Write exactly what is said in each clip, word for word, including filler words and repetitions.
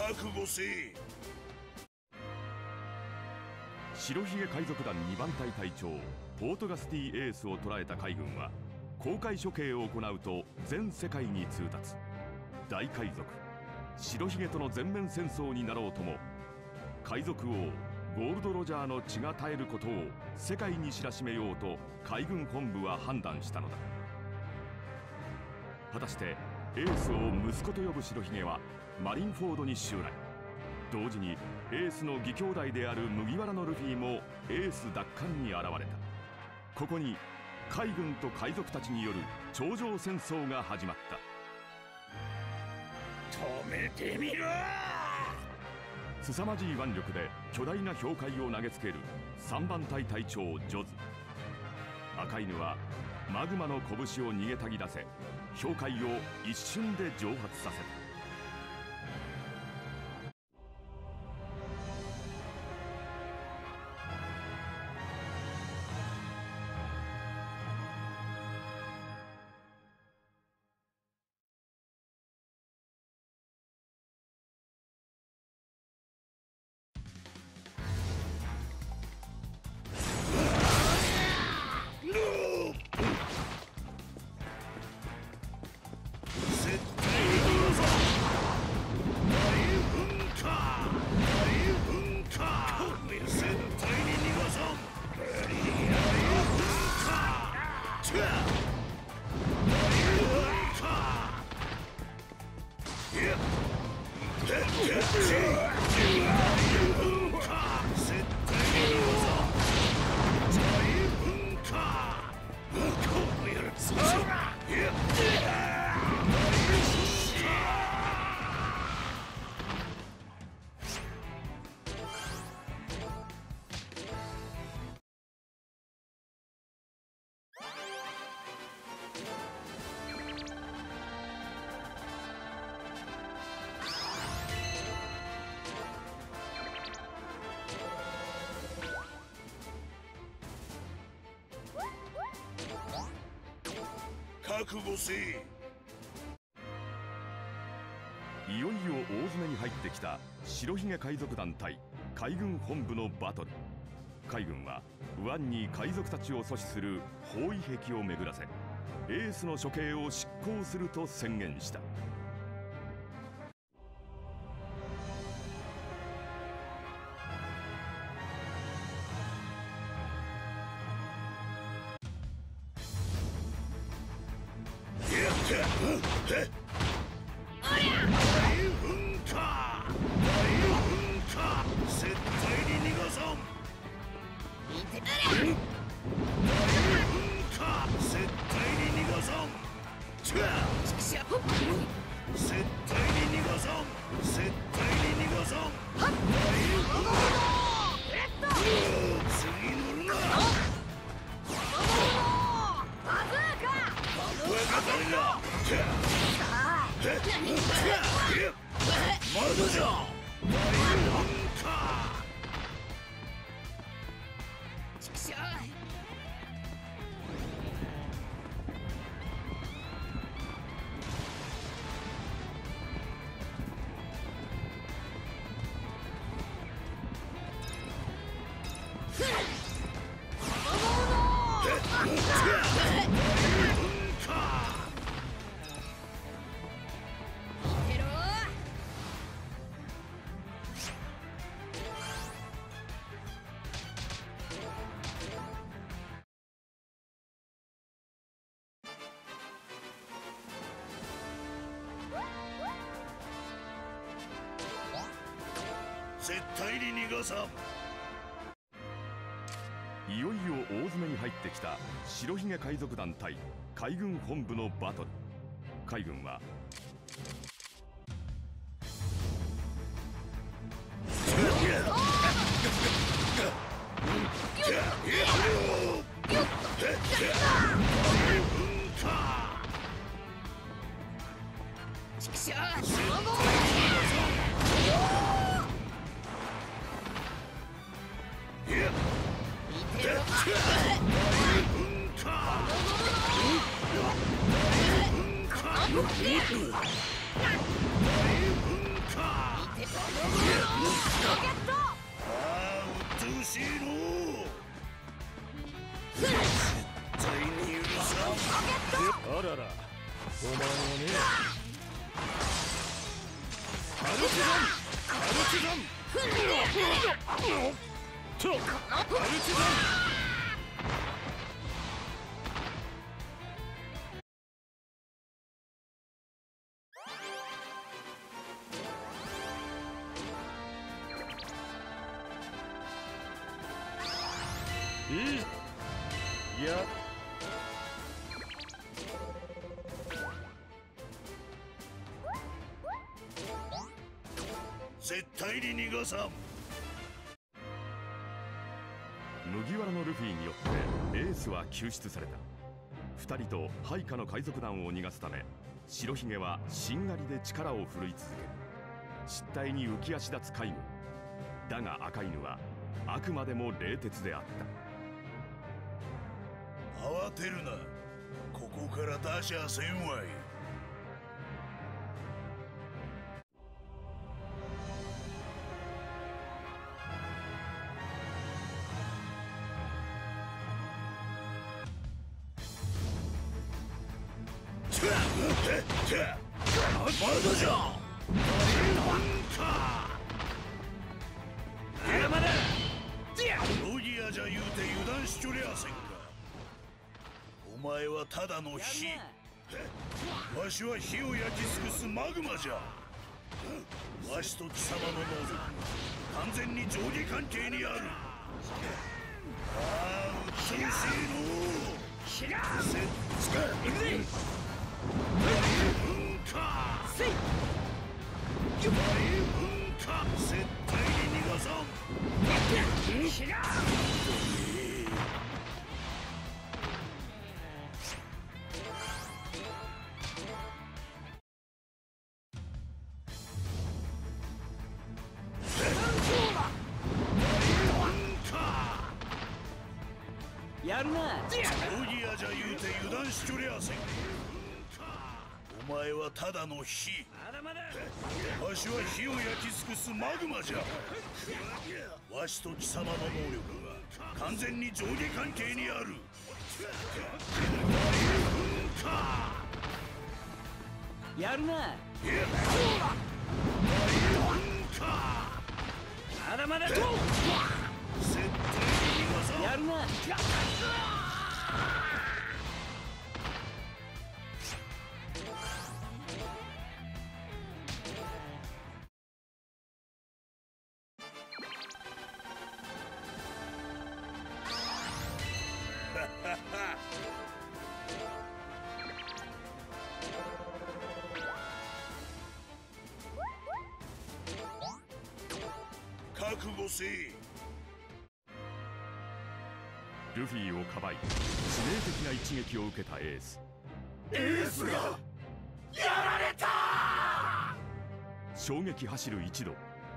覚悟せい。 白ひげ海賊団にばん隊隊長ポートガスティエースを捕らえた海軍は公開処刑を行うと全世界に通達。大海賊白ひげとの全面戦争になろうとも海賊王ゴールド・ロジャーの血が絶えることを世界に知らしめようと海軍本部は判断したのだ。果たしてエースを息子と呼ぶ白ひげはマリンフォードに襲来。同時にエースの義兄弟である麦わらのルフィもエース奪還に現れた。ここに海軍と海賊たちによる頂上戦争が始まった。 止めてみろ。 凄まじい腕力で巨大な氷塊を投げつけるさんばん隊隊長ジョズ。赤犬はマグマの拳を逃げたぎ出せ氷塊を一瞬で蒸発させた。 覚悟せい。 いよいよ大詰めに入ってきた白ひげ海賊団対海軍本部のバトル。海軍は湾に海賊たちを阻止する包囲壁を巡らせエースの処刑を執行すると宣言した。 絶対に逃がさん。 いよいよ大詰めに入ってきた白ひげ海賊団対海軍本部のバトル。海軍はあうっとうしいの絶対に許さん。 あらら、お前はね、カルチザンカルチザンとカルチザン。いいいや絶対に逃がさん。 麦わらのルフィによってエースは救出された。二人と配下の海賊団を逃がすため、白ひげはしんがりで力を振るい続ける。失態に浮き足立つ海軍だが、赤犬はあくまでも冷徹であった。 慌てるな。ここから出しゃせんわい。まだじゃ。 まだロギアじゃ言うて油断しちょりゃせんか。お前はただの火。わしは火を焼き尽くすマグマじゃ。わしと貴様の能力完全に上下関係にある。ああうっとうしいの。せっつかいくぜ。うんかせい大うんか絶対に逃がさん。 やるな。 ロギアじゃ言うて油断しちょりゃせん。お前はただの火。わしは火を焼き尽くすマグマじゃ。わしと貴様の能力が完全に上下関係にある。 やるな。まだまだと絶対に逃がさん。 やるな。 覚悟せい。 ルフィをかばい致命的な一撃を受けたエース。 エースがやられた。 衝撃走る一同。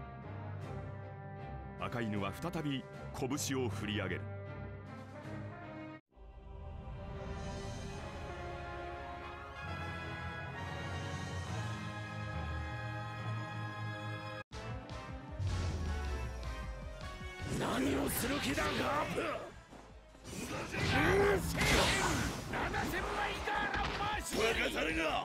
赤犬は再び拳を振り上げる。 何をする気だガープ。ななせんまいガーランマーシー。 任されが。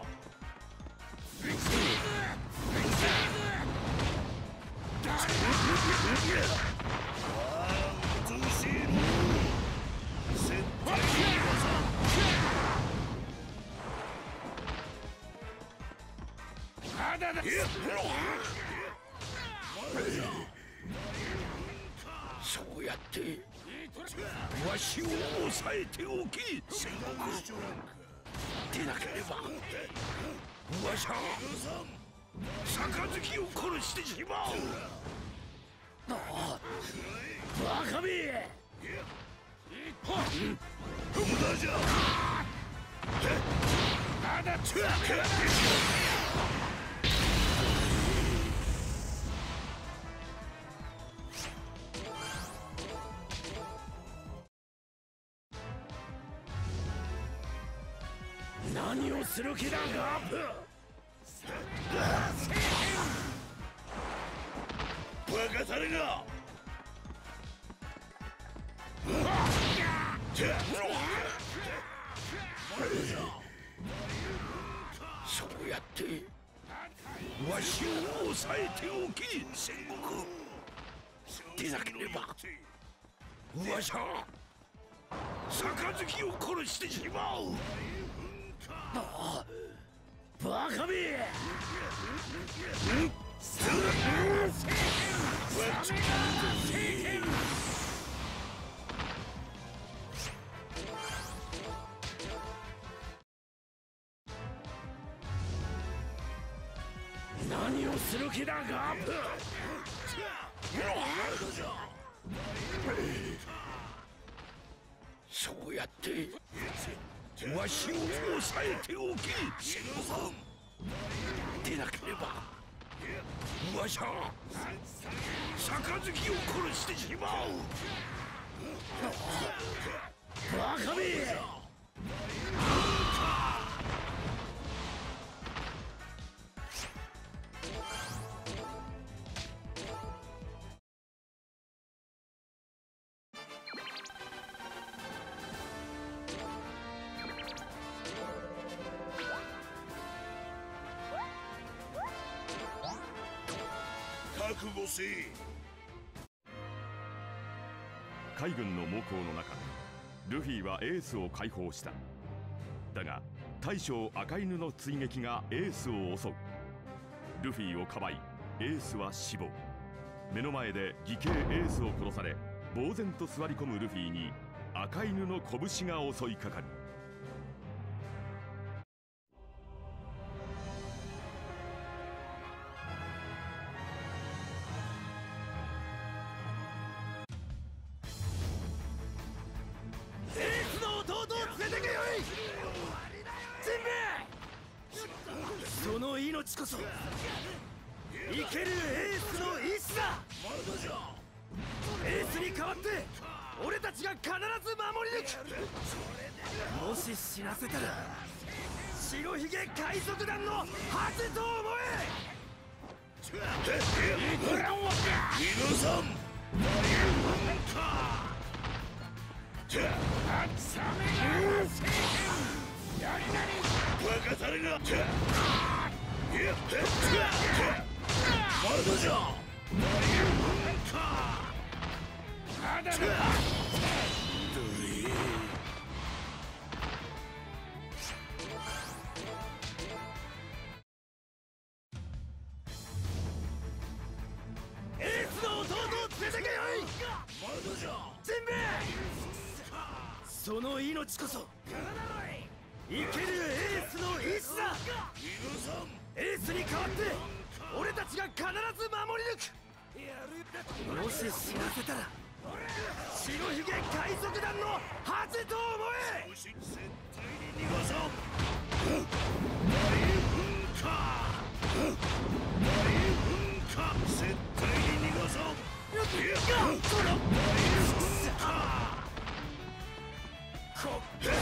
ああうっとうしいの。絶対に逃がさん。 まだだ。そうやってわしを抑えておき。 戦国しちょらんか。 でなければわしは杯を殺してしまう。ああバカめ。 無駄じゃ。 まだ強く何をする気だガープ。 バカたれがそうやってわしを抑えておけ戦国。でなければわしは杯を殺してしまう。ああバカめ。何をする気だガープ。そうやってわしを抑えておけ戦国。でなければわしは杯を殺してしまう。バカめ。 覚悟せい。 海軍の猛攻の中ルフィはエースを解放した。だが大将赤犬の追撃がエースを襲う。ルフィをかばいエースは死亡。目の前で義兄エースを殺され呆然と座り込むルフィに赤犬の拳が襲いかかる。 その命こそ生けるエースの意志だ。エースに代わって俺たちが必ず守り抜く。もし死なせたら白ひげ海賊団の恥と思え。 皆さんバカたれがまだじゃ。 エースの弟を連れてけよい。 まだじゃ。 ジンベエ、その命こそ生けるエースの意志だ。 皆さんエースに代わって俺たちが必ず守り抜く。もし死なせたら白ひげ海賊団の恥と思え。 絶対に逃がさん。大噴火大噴火絶対に逃がさん。大噴火こっや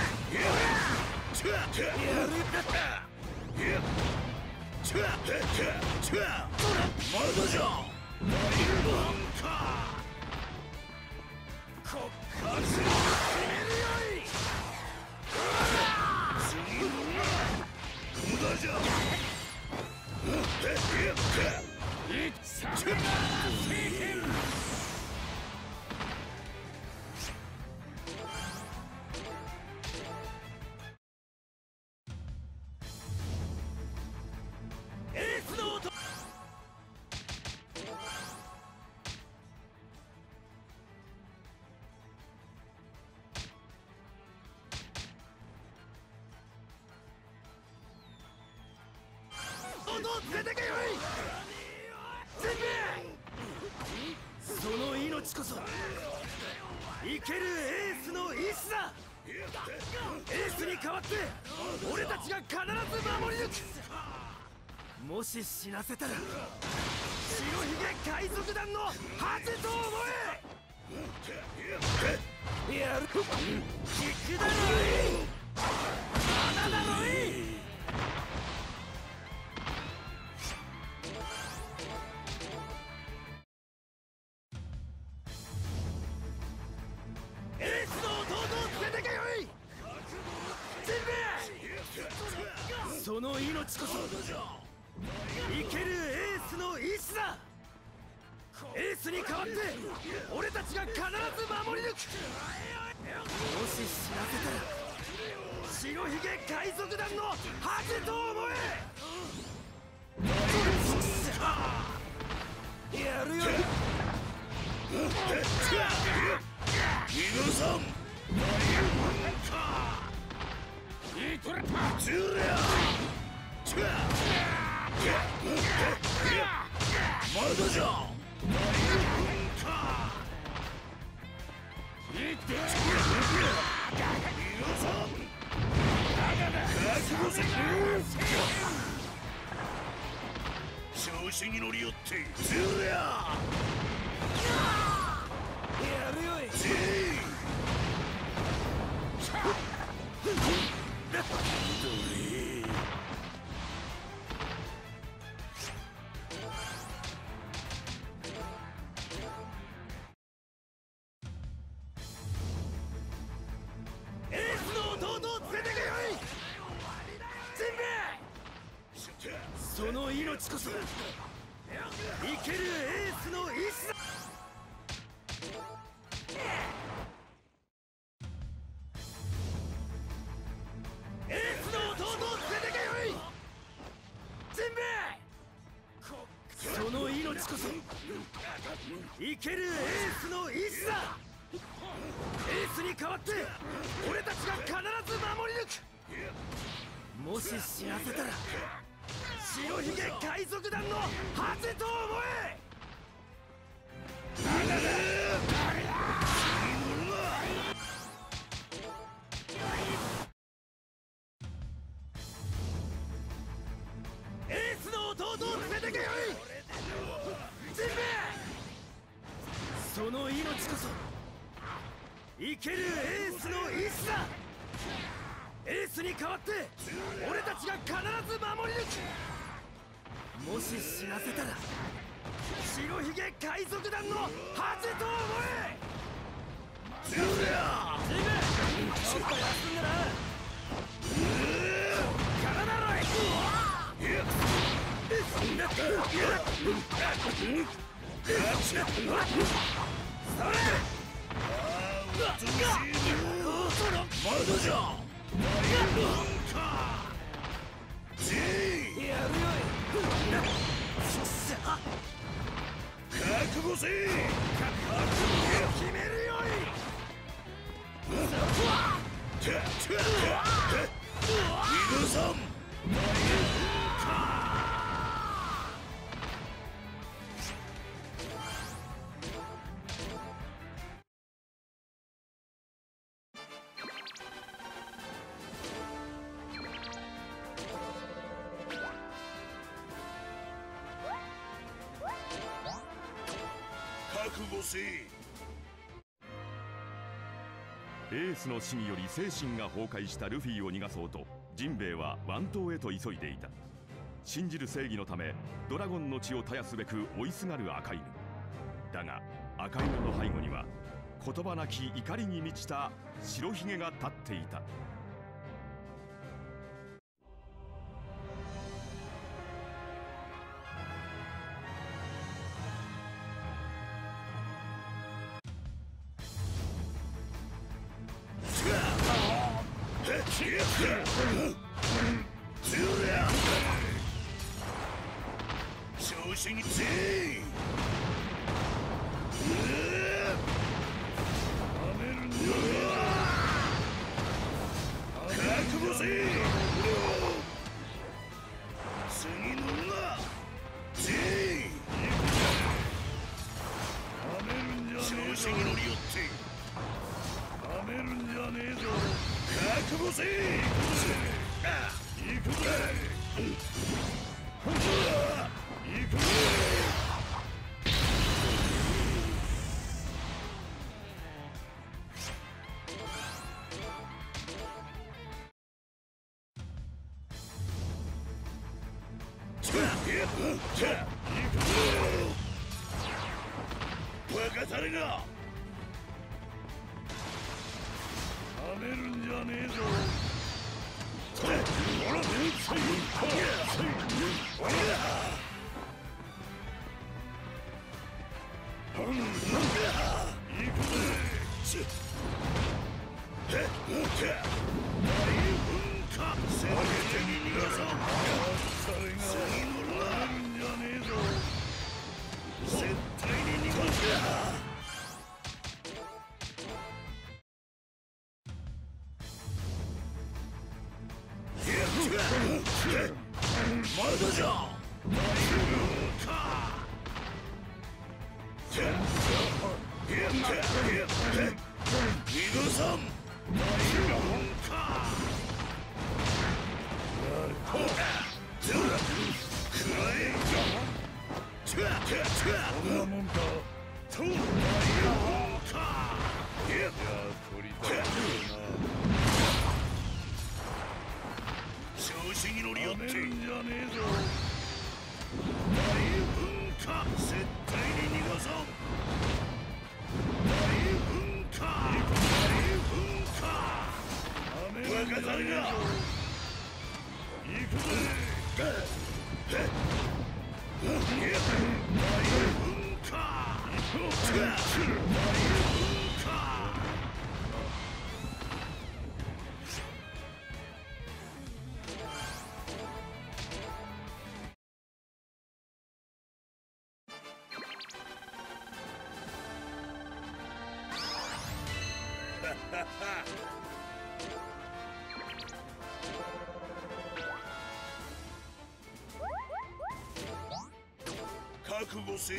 るまだじゃ。大噴火こっから決めるよい。次の無駄じゃ。 エースの音。音連れてけよい。ジンベエ、その命こそ生けるエースの意志だ。エースに代わって俺たちが必ず守り抜く。もし死なせたら白ひげ海賊団の恥と思え。やる。引くだろい。まだだろい。 その命こそ生けるエースの意志だ。エースに代わって俺たちが必ず守り抜く。もし死なせたら白ひげ海賊団の恥と思え。やるよ。 皆さんズレアまだじゃ。調子に乗りよってズレアやるよい。エースの弟を連れてけよい。ジンベエ、その命こそ生けるエースの意志だ。エースの弟を連れてけよい。ジンベエ、その命こそ生けるエースの意志だ。エースに代わって俺たちが必ず守り抜く。もし死なせたら白ひげ海賊団の恥と思え。エースの弟を連れてけよい。ジンベエ、その命こそ生けるエースの意志だ。エースに代わって俺たちが必ず守り抜く。もし死なせたら白ひげ海賊団の恥と思え。ジンベエ、ちょっと休んでな。体のいそれまだじゃ。やるよい。覚悟せい。決めるよい。皆さん覚悟せい。 エースの死により精神が崩壊したルフィを逃がそうとジンベエは湾島へと急いでいた。信じる正義のためドラゴンの血を絶やすべく追いすがる赤犬だが、赤犬の背後には言葉なき怒りに満ちた白ひげが立っていた。 調子につい。覚悟せい。次のな。つい。調子に乗りよってなめるんじゃねえぞ。覚悟せい。行くぜ。行くぜ。バカたれが。なめるんじゃねえぞ。 まだじゃ。皆さんこんなもんか。そうだよ。いや取りたいな。 調子に乗りよってんじゃねえぞ。 大噴火絶対に逃がさん。大噴火大噴火若さんが行くぜ。 大噴火大噴火覚悟せい。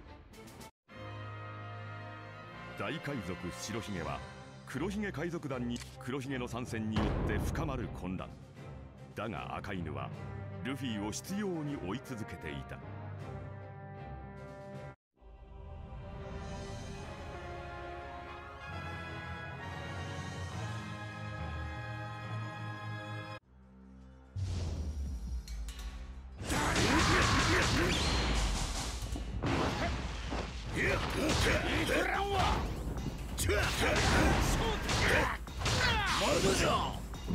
大海賊白ひげは黒ひげ海賊団に黒ひげの参戦によって深まる混乱だが、赤犬はルフィを執拗に追い続けていた。 まだじゃ。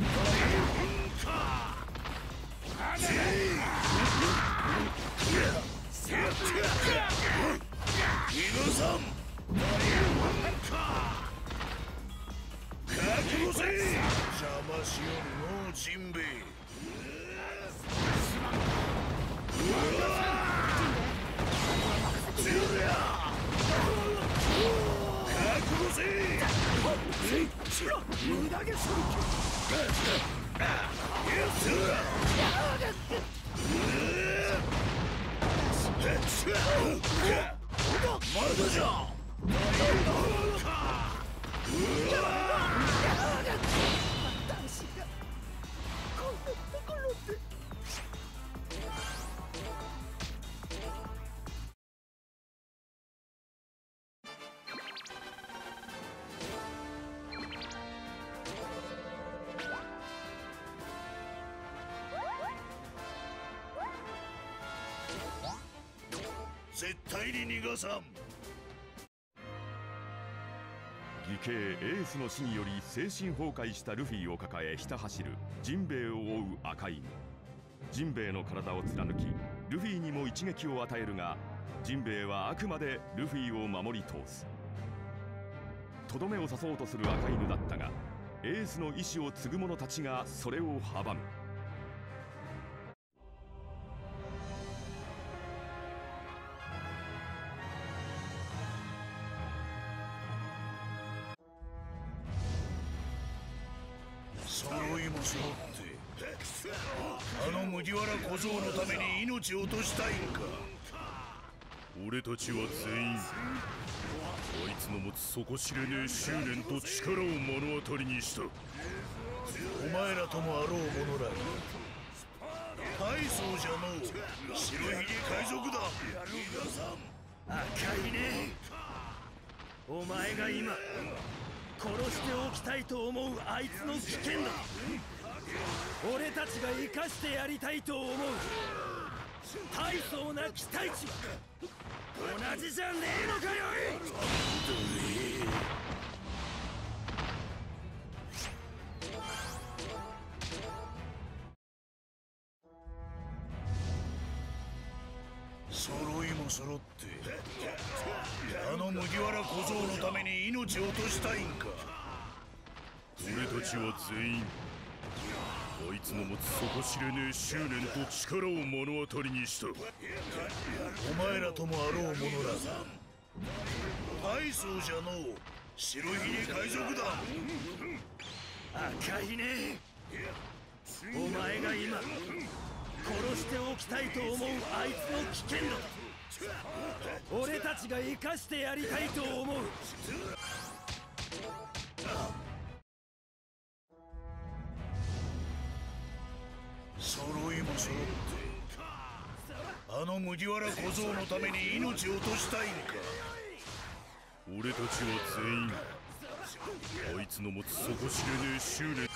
皆さん覚悟せい。邪魔しよるのジンベエ。覚悟せい。 無駄毛すまだじゃ。絶対に逃がさん。 義兄エースの死により精神崩壊したルフィを抱えひた走るジンベエを追う赤犬。ジンベエの体を貫きルフィにも一撃を与えるが、ジンベエはあくまでルフィを守り通す。とどめを刺そうとする赤犬だったが、エースの意志を継ぐ者たちがそれを阻む。 揃いも揃ってあの麦わら小僧のために命を落としたいんか。 俺たちは全員あいつの持つ底知れねえ執念と力を目の当たりにした。 お前らともあろう者らに大層じゃのう白ひげ海賊団。皆さん赤いね。お前が今殺しておきたいと思うあいつの危険だ。俺たちが生かしてやりたいと思う大層な期待値は同じじゃねえのかよい。 も揃ってあの麦わら小僧のために命を落としたいんか。 俺たちは全員あいつの持つ底知れねえ執念と力を目の当たりにした。 お前らともあろうものだが大層じゃのう白ひげ海賊団。 赤ひね、お前が今殺しておきたいと思うあいつの危険度、俺たちが生かしてやりたいと思う。 揃いも揃ってあの麦わら小僧のために命を落としたいんか。 俺たちは全員あいつの持つ底知れねえ執念。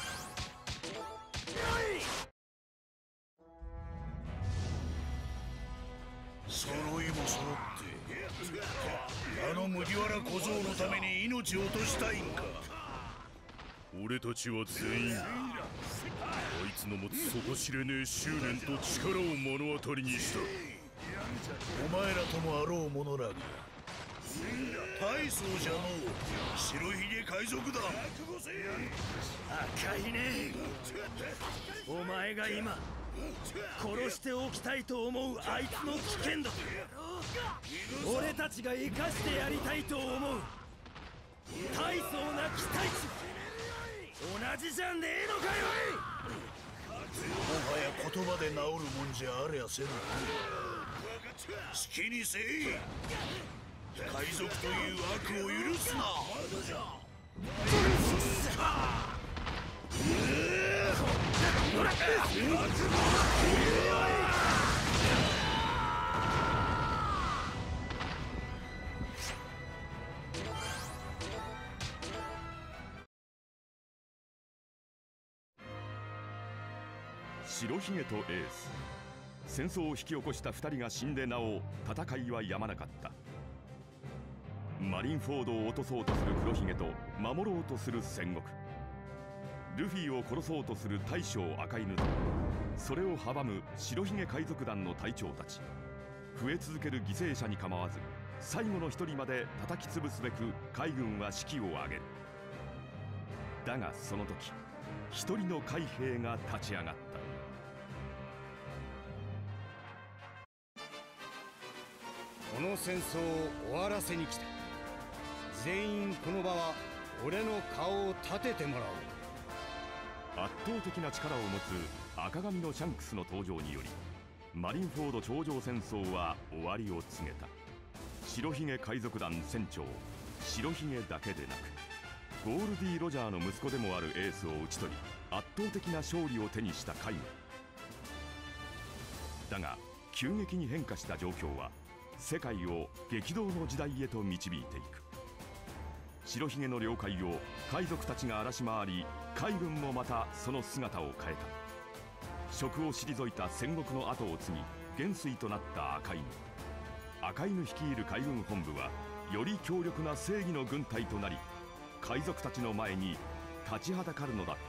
揃いも揃ってあの麦わら小僧のために命を落としたいんか。 俺たちは全員あいつの持つ底知れねえ執念と力を目の当たりにした。 お前らともあろうものらが大層じゃのう白ひげ海賊団。 赤ひね、お前が今殺しておきたいと思うあいつの危険度、俺たちが生かしてやりたいと思う大層な期待値、同じじゃねえのかよ。 もはや言葉で治るもんじゃありゃせん。好きにせい。海賊という悪を許すな。 白ひげとエース、戦争を引き起こしたふたりが死んでなお戦いはやまなかった。マリンフォードを落とそうとする黒ひげと守ろうとする戦国、ルフィを殺そうとする大将赤犬とそれを阻む白ひげ海賊団の隊長たち、増え続ける犠牲者に構わず最後の一人まで叩き潰すべく海軍は士気を上げる。だがその時一人の海兵が立ち上がった。 この戦争を終わらせに来た。全員この場は俺の顔を立ててもらおう。 圧倒的な力を持つ赤髪のシャンクスの登場によりマリンフォード頂上戦争は終わりを告げた。白ひげ海賊団船長白ひげだけでなくゴールディ・ロジャーの息子でもあるエースを討ち取り圧倒的な勝利を手にした海軍だが、急激に変化した状況は世界を激動の時代へと導いていく。白ひげの領海を海賊たちが荒らし回り、海軍もまたその姿を変えた。職を退いた戦国の後を継ぎ元帥となった赤犬。赤犬率いる海軍本部はより強力な正義の軍隊となり、海賊たちの前に立ちはだかるのだった。